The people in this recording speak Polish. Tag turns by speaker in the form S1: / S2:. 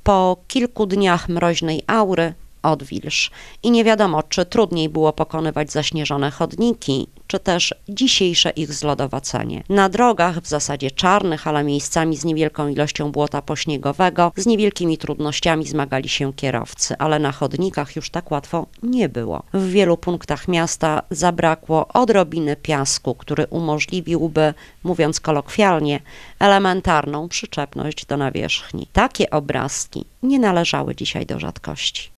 S1: Po kilku dniach mroźnej aury odwilż i nie wiadomo, czy trudniej było pokonywać zaśnieżone chodniki, czy też dzisiejsze ich zlodowacenie. Na drogach, w zasadzie czarnych, ale miejscami z niewielką ilością błota pośniegowego, z niewielkimi trudnościami zmagali się kierowcy, ale na chodnikach już tak łatwo nie było. W wielu punktach miasta zabrakło odrobiny piasku, który umożliwiłby, mówiąc kolokwialnie, elementarną przyczepność do nawierzchni. Takie obrazki nie należały dzisiaj do rzadkości.